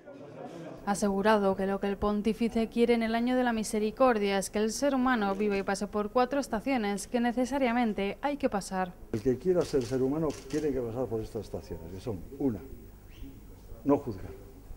Ha asegurado que lo que el pontífice quiere en el año de la misericordia es que el ser humano viva y pase por 4 estaciones que necesariamente hay que pasar. El que quiera ser ser humano tiene que pasar por estas estaciones, que son: una, no juzgar;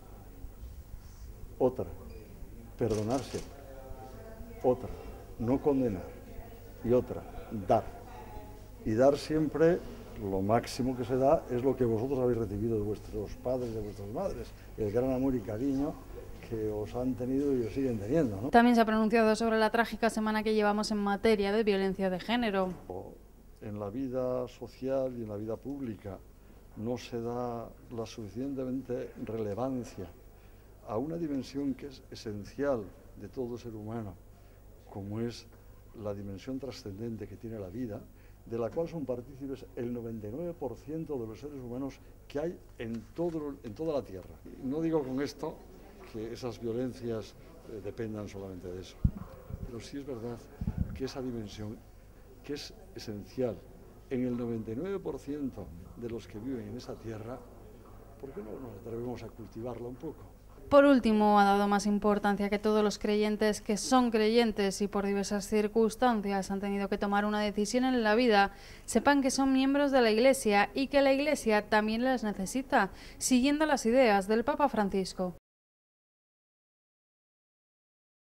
otra, perdonar siempre; otra, no condenar; y otra, dar. Y dar siempre, lo máximo que se da, es lo que vosotros habéis recibido de vuestros padres, de vuestras madres, el gran amor y cariño que os han tenido y os siguen teniendo, ¿no? También se ha pronunciado sobre la trágica semana que llevamos en materia de violencia de género. En la vida social y en la vida pública no se da la suficientemente relevancia a una dimensión que es esencial de todo ser humano, como es la dimensión trascendente que tiene la vida, de la cual son partícipes el 99% de los seres humanos que hay en toda la Tierra. No digo con esto que esas violencias dependan solamente de eso, pero sí es verdad que esa dimensión, que es esencial en el 99% de los que viven en esa tierra, ¿por qué no nos atrevemos a cultivarla un poco? Por último, ha dado más importancia que todos los creyentes que son creyentes y por diversas circunstancias han tenido que tomar una decisión en la vida, sepan que son miembros de la Iglesia y que la Iglesia también les necesita, siguiendo las ideas del Papa Francisco.